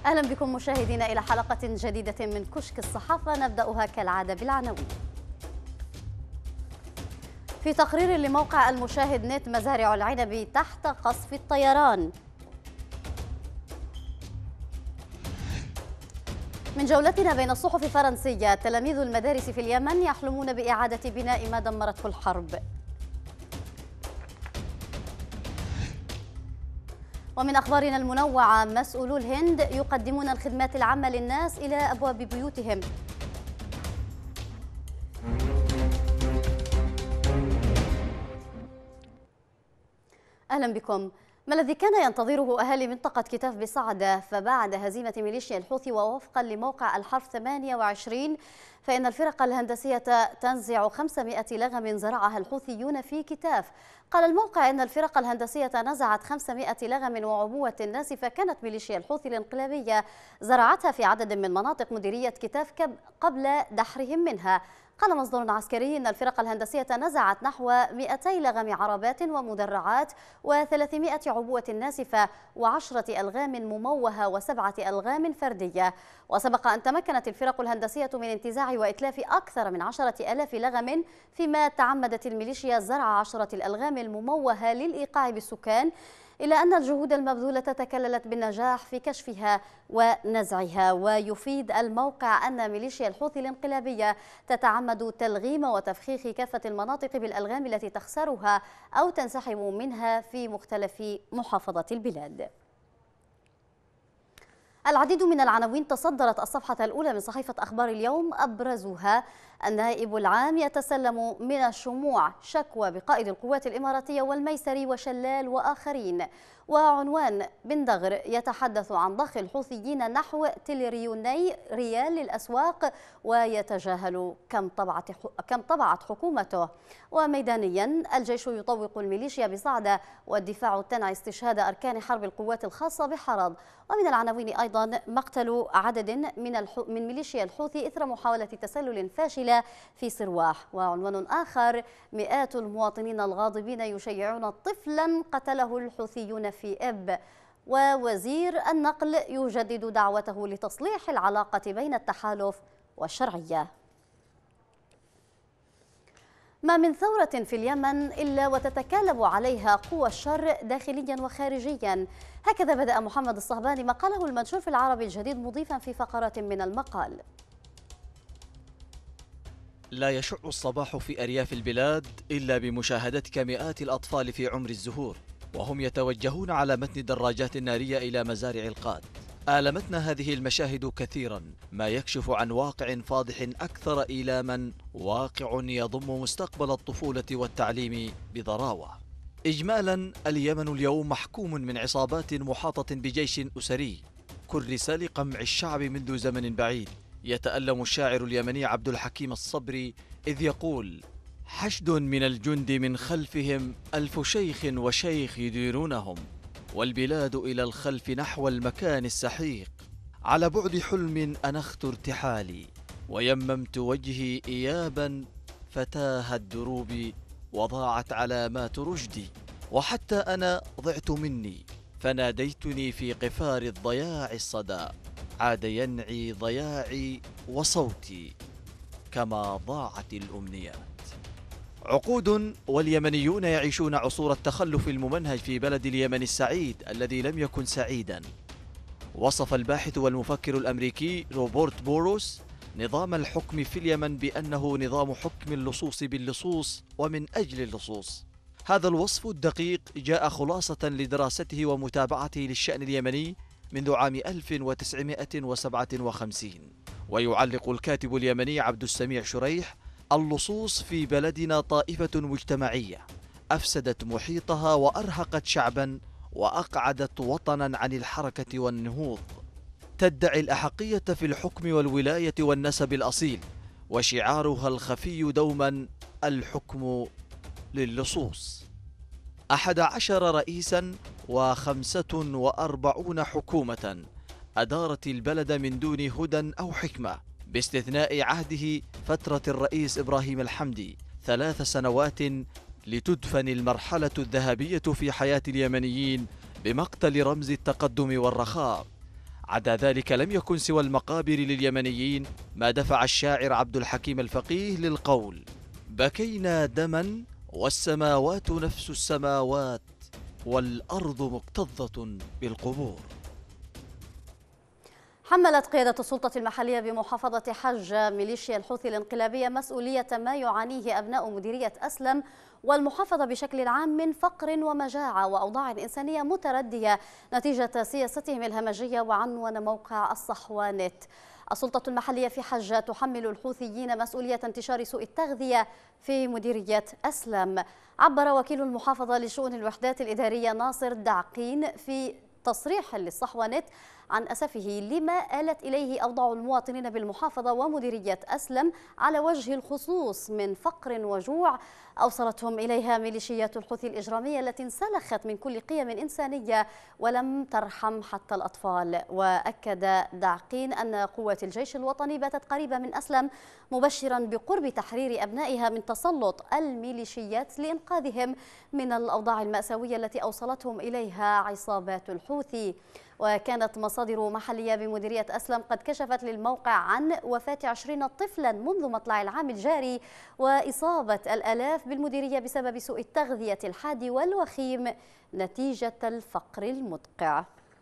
أهلا بكم مشاهدينا إلى حلقة جديدة من كشك الصحافة، نبدأها كالعادة بالعناوين. في تقرير لموقع المشاهد نت، مزارع العنب تحت قصف الطيران. من جولتنا بين الصحف الفرنسية، تلاميذ المدارس في اليمن يحلمون بإعادة بناء ما دمرته الحرب. ومن أخبارنا المنوعة، مسؤولو الهند يقدمون الخدمات العامة للناس إلى أبواب بيوتهم. أهلا بكم. ما الذي كان ينتظره أهالي منطقة كتاف بصعدة؟ فبعد هزيمة ميليشيا الحوثي ووفقا لموقع الحرف 28، فإن الفرق الهندسية تنزع 500 لغم زرعها الحوثيون في كتاف. قال الموقع إن الفرق الهندسية نزعت 500 لغم وعبوة ناسفة كانت ميليشيا الحوثي الانقلابية زرعتها في عدد من مناطق مديرية كتاف قبل دحرهم منها. قال مصدر عسكري إن الفرق الهندسية نزعت نحو 200 لغم عربات ومدرعات و300 عبوة ناسفة و10 ألغام مموهة و7 ألغام فردية. وسبق أن تمكنت الفرق الهندسية من انتزاع وإتلاف أكثر من 10,000 لغم، فيما تعمدت الميليشيا زرع 10 الألغام المموهة للإيقاع بالسكان، إلا أن الجهود المبذولة تكللت بالنجاح في كشفها ونزعها. ويفيد الموقع أن ميليشيا الحوثي الانقلابية تتعمد تلغيم وتفخيخ كافة المناطق بالألغام التي تخسرها أو تنسحب منها في مختلف محافظات البلاد. العديد من العناوين تصدرت الصفحة الأولى من صحيفة أخبار اليوم، أبرزها النائب العام يتسلم من الشموع شكوى بقائد القوات الإماراتية والميسري وشلال وآخرين. وعنوان بن دغر يتحدث عن ضخ الحوثيين نحو تريليوني ريال للأسواق ويتجاهل كم طبعت حكومته. وميدانيا، الجيش يطوق الميليشيا بصعدة والدفاع تنعي استشهاد أركان حرب القوات الخاصة بحرض. ومن العناوين أيضا مقتل عدد من ميليشيا الحوثي إثر محاولة تسلل فاشلة في سرواح. وعنوان آخر، مئات المواطنين الغاضبين يشيعون طفلا قتله الحوثيون في إب. ووزير النقل يجدد دعوته لتصليح العلاقة بين التحالف والشرعية. ما من ثورة في اليمن إلا وتتكالب عليها قوى الشر داخليا وخارجيا. هكذا بدأ محمد الصهباني مقاله المنشور في العربي الجديد، مضيفا في فقرات من المقال: لا يشع الصباح في أرياف البلاد إلا بمشاهدتك مئات الأطفال في عمر الزهور وهم يتوجهون على متن دراجات نارية إلى مزارع القاد. آلمتنا هذه المشاهد كثيرا، ما يكشف عن واقع فاضح أكثر إيلاما، واقع يضم مستقبل الطفولة والتعليم بضراوة. إجمالا، اليمن اليوم محكوم من عصابات محاطة بجيش أسري كرس لقمع الشعب منذ زمن بعيد. يتألم الشاعر اليمني عبد الحكيم الصبري إذ يقول: حشد من الجند من خلفهم 1000 شيخ وشيخ يديرونهم، والبلاد إلى الخلف نحو المكان السحيق، على بعد حلم أنخت ارتحالي، ويممت وجهي إيابا فتاهت دروبي، وضاعت علامات رشدي، وحتى أنا ضعت مني، فناديتني في قفار الضياع الصدى، عاد ينعي ضياعي وصوتي كما ضاعت الأمنيات. عقود واليمنيون يعيشون عصور التخلف الممنهج في بلد اليمن السعيد الذي لم يكن سعيدا. وصف الباحث والمفكر الأمريكي روبرت بوروس نظام الحكم في اليمن بأنه نظام حكم اللصوص باللصوص ومن أجل اللصوص. هذا الوصف الدقيق جاء خلاصة لدراسته ومتابعته للشأن اليمني منذ عام 1957. ويعلق الكاتب اليمني عبد السميع شريح: اللصوص في بلدنا طائفة مجتمعية أفسدت محيطها وأرهقت شعبا وأقعدت وطنا عن الحركة والنهوض، تدعي الأحقية في الحكم والولاية والنسب الأصيل، وشعارها الخفي دوما الحكم للصوص. 11 رئيسا و45 حكومة أدارت البلد من دون هدى أو حكمة، باستثناء عهده فترة الرئيس إبراهيم الحمدي 3 سنوات، لتدفن المرحلة الذهبية في حياة اليمنيين بمقتل رمز التقدم والرخاء. عدا ذلك لم يكن سوى المقابر لليمنيين ما دفع الشاعر عبد الحكيم الفقيه للقول: بكينا دما والسماوات نفس السماوات والأرض مكتظة بالقبور. حملت قيادة السلطة المحلية بمحافظة حج ميليشيا الحوثي الانقلابية مسؤولية ما يعانيه أبناء مديرية أسلم والمحافظة بشكل عام من فقر ومجاعة وأوضاع إنسانية متردية نتيجة سياستهم الهمجية، وعنون موقع الصحوانت: السلطة المحلية في حج تحمل الحوثيين مسؤولية انتشار سوء التغذية في مديرية أسلم. عبر وكيل المحافظة لشؤون الوحدات الإدارية ناصر دعقين في تصريح للصحوانت عن أسفه لما آلت إليه أوضاع المواطنين بالمحافظة ومديرية أسلم على وجه الخصوص من فقر وجوع أوصلتهم إليها ميليشيات الحوثي الإجرامية التي انسلخت من كل قيم إنسانية ولم ترحم حتى الأطفال. وأكد دعقين أن قوات الجيش الوطني باتت قريبة من أسلم، مبشرا بقرب تحرير أبنائها من تسلط الميليشيات لإنقاذهم من الأوضاع المأساوية التي أوصلتهم إليها عصابات الحوثي. وكانت مصادر محلية بمديرية أسلم قد كشفت للموقع عن وفاة 20 طفلا منذ مطلع العام الجاري وإصابة الآلاف بالمديرية بسبب سوء التغذية الحاد والوخيم نتيجة الفقر المدقع.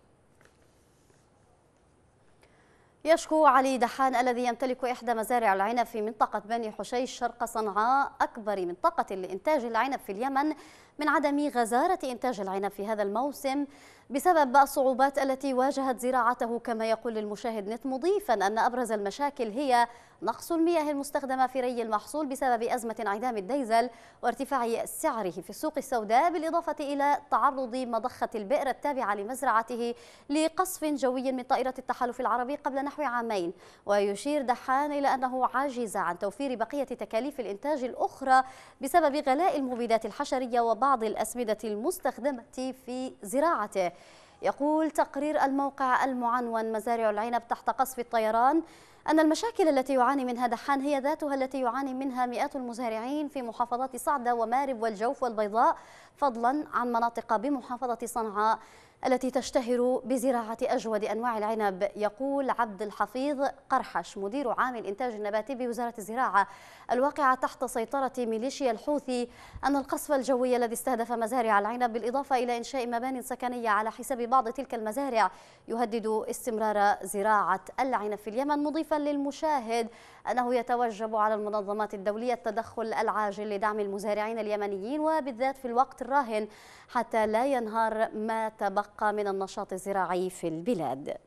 يشكو علي دحان الذي يمتلك إحدى مزارع العنب في منطقة بني حشيش شرق صنعاء أكبر منطقة لإنتاج العنب في اليمن من عدم غزارة إنتاج العنب في هذا الموسم بسبب الصعوبات التي واجهت زراعته، كما يقول للمشاهد نت، مضيفا أن أبرز المشاكل هي نقص المياه المستخدمة في ري المحصول بسبب أزمة انعدام الديزل وارتفاع سعره في السوق السوداء، بالإضافة إلى تعرض مضخة البئر التابعة لمزرعته لقصف جوي من طائرة التحالف العربي قبل نحو عامين. ويشير دحان إلى أنه عاجز عن توفير بقية تكاليف الإنتاج الأخرى بسبب غلاء المبيدات الحشرية وبعض الأسمدة المستخدمة في زراعته. يقول تقرير الموقع المعنون مزارع العنب تحت قصف الطيران أن المشاكل التي يعاني منها دحان هي ذاتها التي يعاني منها مئات المزارعين في محافظات صعدة ومارب والجوف والبيضاء، فضلا عن مناطق بمحافظة صنعاء التي تشتهر بزراعة أجود أنواع العنب. يقول عبد الحفيظ قرحش مدير عام الإنتاج النباتي بوزارة الزراعة الواقعة تحت سيطرة ميليشيا الحوثي أن القصف الجوي الذي استهدف مزارع العنب بالإضافة إلى إنشاء مبانٍ سكنية على حساب بعض تلك المزارع يهدد استمرار زراعة العنب في اليمن، مضيفا للمشاهد أنه يتوجب على المنظمات الدولية التدخل العاجل لدعم المزارعين اليمنيين وبالذات في الوقت الراهن حتى لا ينهار ما تبقى من النشاط الزراعي في البلاد.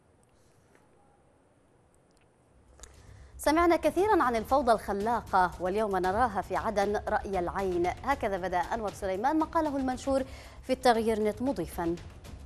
سمعنا كثيرا عن الفوضى الخلاقة واليوم نراها في عدن رأي العين، هكذا بدأ أنور سليمان مقاله المنشور في التغيير نت، مضيفا: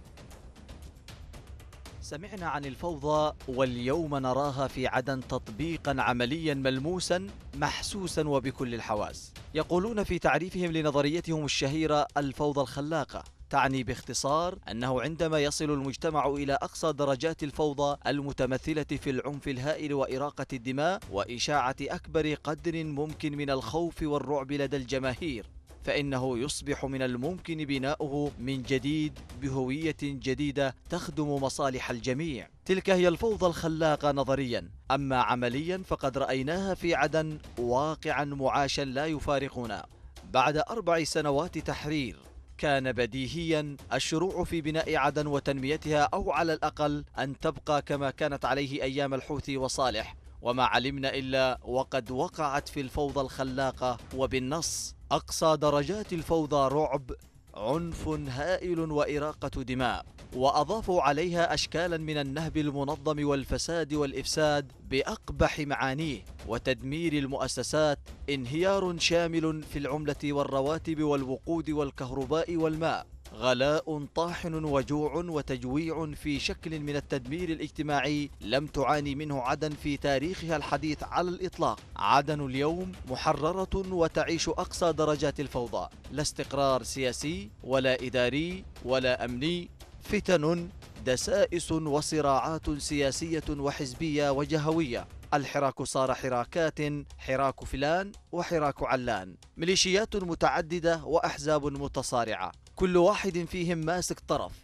سمعنا عن الفوضى واليوم نراها في عدن تطبيقا عمليا ملموسا محسوسا وبكل الحواس. يقولون في تعريفهم لنظريتهم الشهيرة الفوضى الخلاقة، تعني باختصار أنه عندما يصل المجتمع إلى أقصى درجات الفوضى المتمثلة في العنف الهائل وإراقة الدماء وإشاعة أكبر قدر ممكن من الخوف والرعب لدى الجماهير، فإنه يصبح من الممكن بناؤه من جديد بهوية جديدة تخدم مصالح الجميع. تلك هي الفوضى الخلاقة نظريا، أما عمليا فقد رأيناها في عدن واقعا معاشا لا يفارقنا. بعد 4 سنوات تحرير كان بديهيا الشروع في بناء عدن وتنميتها، أو على الأقل أن تبقى كما كانت عليه أيام الحوثي وصالح، وما علمنا إلا وقد وقعت في الفوضى الخلاقة وبالنص أقصى درجات الفوضى، رعب، عنف هائل وإراقة دماء، وأضافوا عليها أشكالا من النهب المنظم والفساد والإفساد بأقبح معانيه، وتدمير المؤسسات، انهيار شامل في العملة والرواتب والوقود والكهرباء والماء، غلاء طاحن وجوع وتجويع في شكل من التدمير الاجتماعي لم تعاني منه عدن في تاريخها الحديث على الإطلاق. عدن اليوم محررة وتعيش أقصى درجات الفوضى، لا استقرار سياسي ولا إداري ولا أمني، فتن، دسائس وصراعات سياسية وحزبية وجهوية. الحراك صار حراكات، حراك فلان وحراك علان، ميليشيات متعددة وأحزاب متصارعة، كل واحد فيهم ماسك طرف،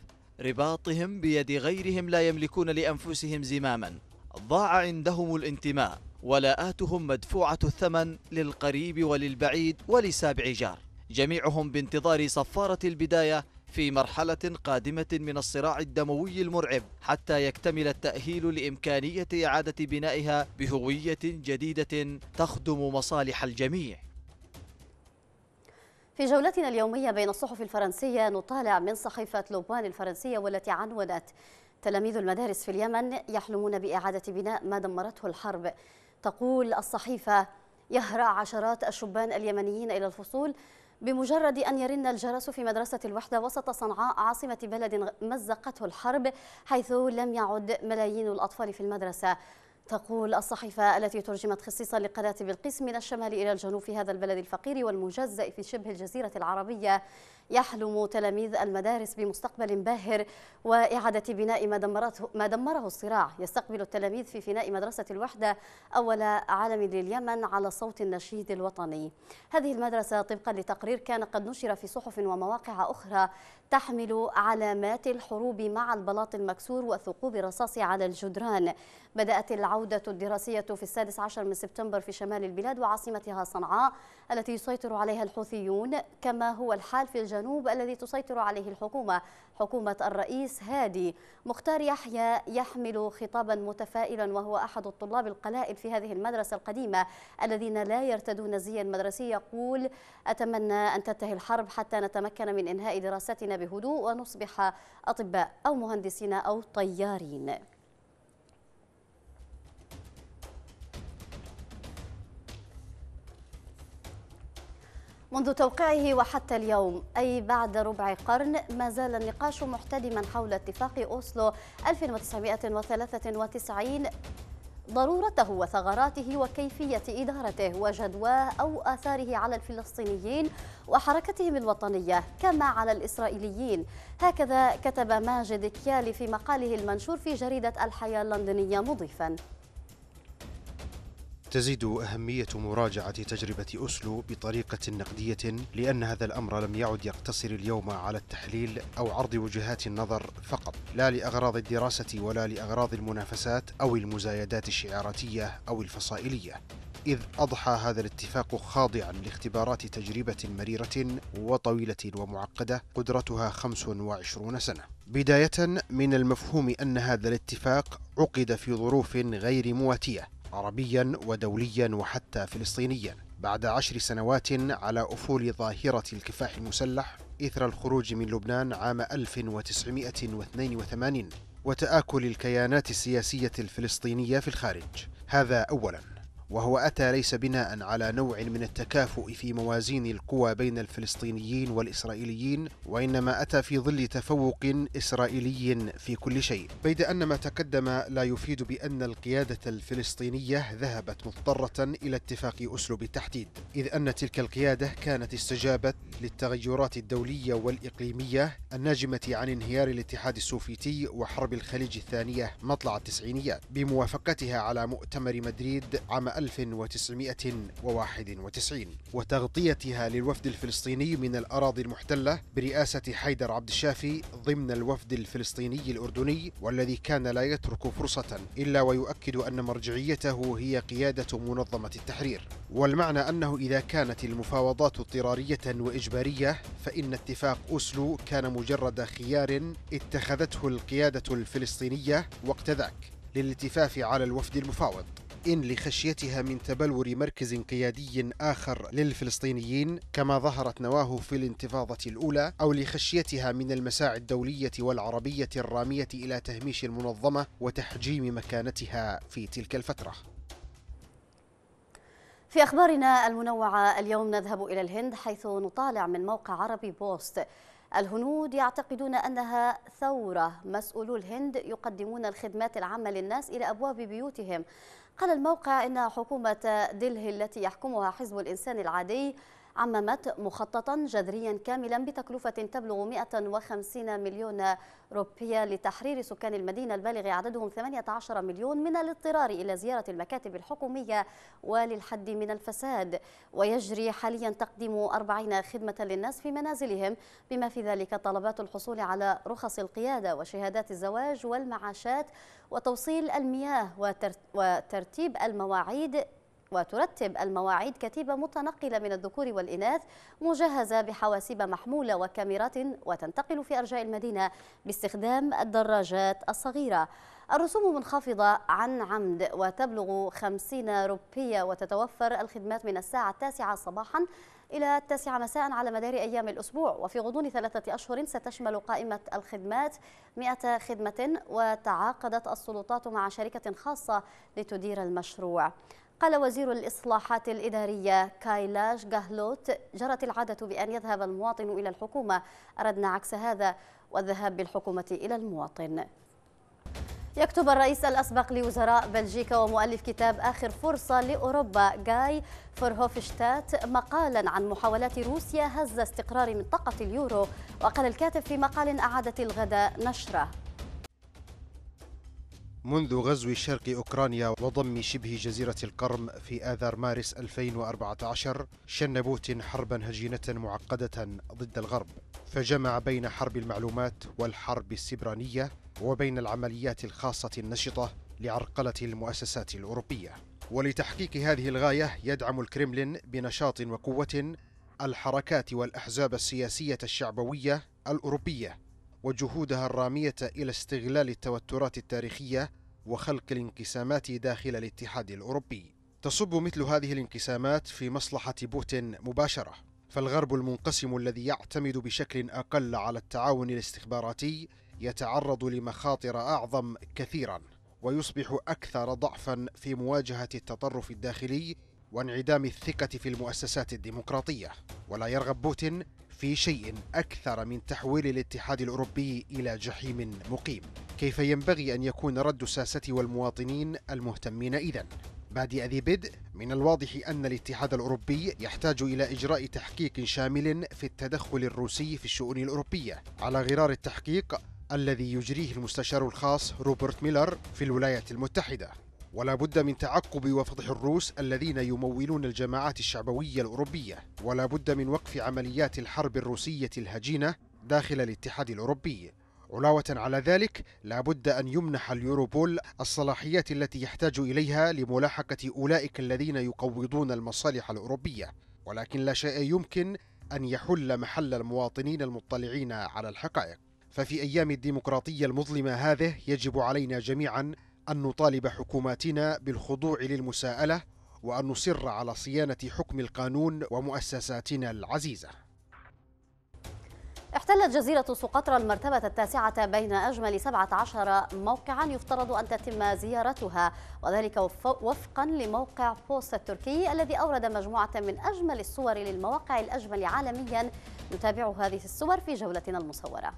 رباطهم بيد غيرهم لا يملكون لأنفسهم زماما، ضاع عندهم الانتماء، ولاءاتهم مدفوعة الثمن للقريب وللبعيد ولسابع جار، جميعهم بانتظار صفارة البداية في مرحلة قادمة من الصراع الدموي المرعب حتى يكتمل التأهيل لإمكانية إعادة بنائها بهوية جديدة تخدم مصالح الجميع. في جولتنا اليومية بين الصحف الفرنسية نطالع من صحيفة لوبان الفرنسية والتي عنونت: تلاميذ المدارس في اليمن يحلمون بإعادة بناء ما دمرته الحرب. تقول الصحيفة: يهرع عشرات الشبان اليمنيين إلى الفصول بمجرد أن يرن الجرس في مدرسة الوحدة وسط صنعاء عاصمة بلد مزقته الحرب، حيث لم يعد ملايين الأطفال في المدرسة. تقول الصحيفة التي ترجمت خصيصا لقناة بلقيس: من الشمال إلى الجنوب في هذا البلد الفقير والمجزأ في شبه الجزيرة العربية يحلم تلاميذ المدارس بمستقبل باهر وإعادة بناء ما دمره الصراع. يستقبل التلاميذ في فناء مدرسة الوحدة أول عالم لليمن على صوت النشيد الوطني. هذه المدرسة طبقا لتقرير كان قد نشر في صحف ومواقع أخرى تحمل علامات الحروب مع البلاط المكسور وثقوب الرصاص على الجدران. بدأت العودة الدراسية في 16 من سبتمبر في شمال البلاد وعاصمتها صنعاء التي يسيطر عليها الحوثيون، كما هو الحال في الجنوب الذي تسيطر عليه حكومة الرئيس هادي. مختار يحيى يحمل خطابا متفائلا وهو أحد الطلاب القلائل في هذه المدرسة القديمة الذين لا يرتدون الزي المدرسي. يقول: أتمنى أن تنتهي الحرب حتى نتمكن من إنهاء دراستنا بهدوء ونصبح أطباء أو مهندسين أو طيارين. منذ توقيعه وحتى اليوم، أي بعد ربع قرن، ما زال النقاش محتدما حول اتفاق أوسلو 1993، ضرورته وثغراته وكيفية إدارته وجدواه أو آثاره على الفلسطينيين وحركتهم الوطنية كما على الإسرائيليين. هكذا كتب ماجد كيالي في مقاله المنشور في جريدة الحياة اللندنية مضيفا: تزيد أهمية مراجعة تجربة أوسلو بطريقة نقدية، لأن هذا الأمر لم يعد يقتصر اليوم على التحليل أو عرض وجهات النظر فقط، لا لأغراض الدراسة ولا لأغراض المنافسات أو المزايدات الشعاراتية أو الفصائلية، إذ أضحى هذا الاتفاق خاضعا لاختبارات تجربة مريرة وطويلة ومعقدة قدرتها 25 سنة. بداية من المفهوم أن هذا الاتفاق عقد في ظروف غير مواتية عربيا ودوليا وحتى فلسطينيا، بعد 10 سنوات على أفول ظاهرة الكفاح المسلح إثر الخروج من لبنان عام 1982 وتآكل الكيانات السياسية الفلسطينية في الخارج. هذا أولا، وهو أتى ليس بناء على نوع من التكافؤ في موازين القوى بين الفلسطينيين والإسرائيليين، وإنما أتى في ظل تفوق إسرائيلي في كل شيء، بيد أن ما تقدم لا يفيد بأن القيادة الفلسطينية ذهبت مضطرة إلى اتفاق أوسلو بالتحديد، إذ أن تلك القيادة كانت استجابت للتغيرات الدولية والإقليمية الناجمة عن انهيار الاتحاد السوفيتي وحرب الخليج الثانية مطلع التسعينيات، بموافقتها على مؤتمر مدريد عام 1991 وتغطيتها للوفد الفلسطيني من الأراضي المحتلة برئاسة حيدر عبد الشافي ضمن الوفد الفلسطيني الأردني، والذي كان لا يترك فرصة إلا ويؤكد أن مرجعيته هي قيادة منظمة التحرير. والمعنى أنه إذا كانت المفاوضات اضطرارية وإجبارية فإن اتفاق أوسلو كان مجرد خيار اتخذته القيادة الفلسطينية وقت ذاك للالتفاف على الوفد المفاوض، إن لخشيتها من تبلور مركز قيادي آخر للفلسطينيين كما ظهرت نواه في الانتفاضة الأولى، أو لخشيتها من المساعي الدولية والعربية الرامية إلى تهميش المنظمة وتحجيم مكانتها في تلك الفترة. في أخبارنا المنوعة اليوم نذهب إلى الهند، حيث نطالع من موقع عربي بوست: الهنود يعتقدون أنها ثورة، مسؤولو الهند يقدمون الخدمات العامة للناس إلى أبواب بيوتهم. قال الموقع إن حكومة دلهي التي يحكمها حزب الإنسان العادي عممت مخططا جذريا كاملا بتكلفة تبلغ 150 مليون روبية لتحرير سكان المدينة البالغ عددهم 18 مليون من الاضطرار إلى زيارة المكاتب الحكومية وللحد من الفساد. ويجري حاليا تقديم 40 خدمة للناس في منازلهم، بما في ذلك طلبات الحصول على رخص القيادة وشهادات الزواج والمعاشات وتوصيل المياه وترتيب المواعيد كتيبة متنقلة من الذكور والإناث مجهزة بحواسيب محمولة وكاميرات، وتنتقل في أرجاء المدينة باستخدام الدراجات الصغيرة. الرسوم منخفضة عن عمد وتبلغ 50 روبية، وتتوفر الخدمات من الساعة 9 صباحا إلى 9 مساء على مدار أيام الأسبوع. وفي غضون 3 أشهر ستشمل قائمة الخدمات 100 خدمة، وتعاقدت السلطات مع شركة خاصة لتدير المشروع. قال وزير الإصلاحات الإدارية كايلاش جاهلوت: جرت العادة بأن يذهب المواطن إلى الحكومة، أردنا عكس هذا والذهاب بالحكومة إلى المواطن. يكتب الرئيس الأسبق لوزراء بلجيكا ومؤلف كتاب آخر فرصة لأوروبا جاي فورهوفشتات مقالا عن محاولات روسيا هز استقرار منطقة اليورو. وقال الكاتب في مقال أعادت الغد نشره: منذ غزو شرق أوكرانيا وضم شبه جزيرة القرم في آذار مارس 2014 شن بوتين حربا هجينة معقدة ضد الغرب، فجمع بين حرب المعلومات والحرب السبرانية وبين العمليات الخاصة النشطة لعرقلة المؤسسات الأوروبية. ولتحقيق هذه الغاية يدعم الكرملين بنشاط وقوة الحركات والأحزاب السياسية الشعبوية الأوروبية وجهودها الرامية إلى استغلال التوترات التاريخية وخلق الانقسامات داخل الاتحاد الأوروبي. تصب مثل هذه الانقسامات في مصلحة بوتين مباشرة، فالغرب المنقسم الذي يعتمد بشكل أقل على التعاون الاستخباراتي يتعرض لمخاطر أعظم كثيرا، ويصبح أكثر ضعفا في مواجهة التطرف الداخلي وانعدام الثقة في المؤسسات الديمقراطية. ولا يرغب بوتين في شيء أكثر من تحويل الاتحاد الأوروبي إلى جحيم مقيم. كيف ينبغي أن يكون رد الساسة والمواطنين المهتمين إذن؟ بادئ ذي بدء، من الواضح أن الاتحاد الأوروبي يحتاج إلى إجراء تحقيق شامل في التدخل الروسي في الشؤون الأوروبية على غرار التحقيق الذي يجريه المستشار الخاص روبرت ميلر في الولايات المتحدة. ولا بد من تعقب وفضح الروس الذين يمولون الجماعات الشعبوية الأوروبية، ولا بد من وقف عمليات الحرب الروسية الهجينة داخل الاتحاد الأوروبي. علاوة على ذلك، لا بد أن يمنح اليوروبول الصلاحيات التي يحتاج إليها لملاحقة أولئك الذين يقوضون المصالح الأوروبية. ولكن لا شيء يمكن أن يحل محل المواطنين المطلعين على الحقائق. ففي أيام الديمقراطية المظلمة هذه يجب علينا جميعا أن نطالب حكوماتنا بالخضوع للمساءلة، وأن نصر على صيانة حكم القانون ومؤسساتنا العزيزة. احتلت جزيرة سقطرى المرتبة 9 بين أجمل 17 موقعا يفترض أن تتم زيارتها، وذلك وفقا لموقع بوست التركي الذي أورد مجموعة من أجمل الصور للمواقع الأجمل عالميا. نتابع هذه الصور في جولتنا المصورة.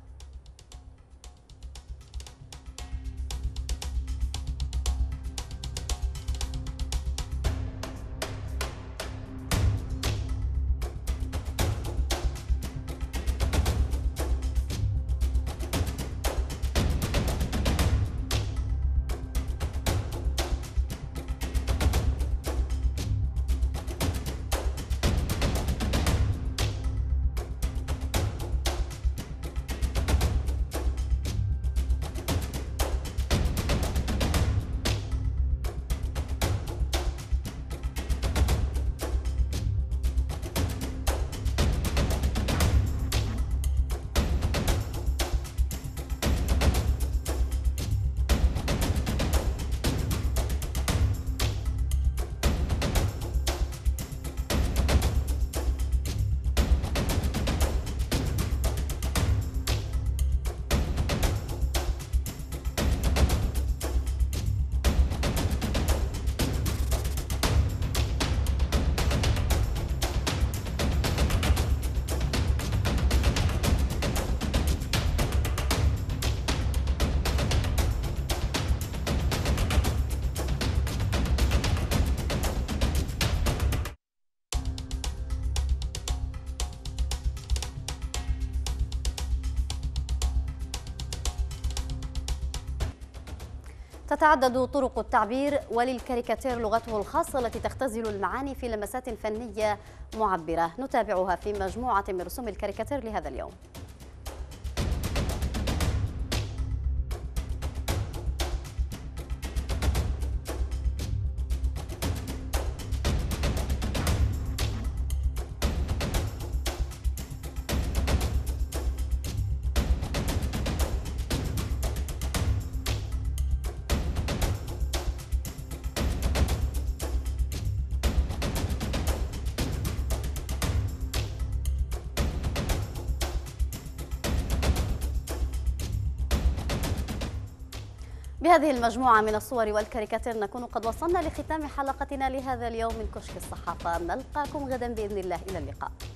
تتعدد طرق التعبير، وللكاريكاتير لغته الخاصة التي تختزل المعاني في لمسات فنية معبرة. نتابعها في مجموعة من رسوم الكاريكاتير لهذا اليوم. بهذه المجموعة من الصور والكاريكاتير نكون قد وصلنا لختام حلقتنا لهذا اليوم من كشك الصحافة. نلقاكم غدا بإذن الله، إلى اللقاء.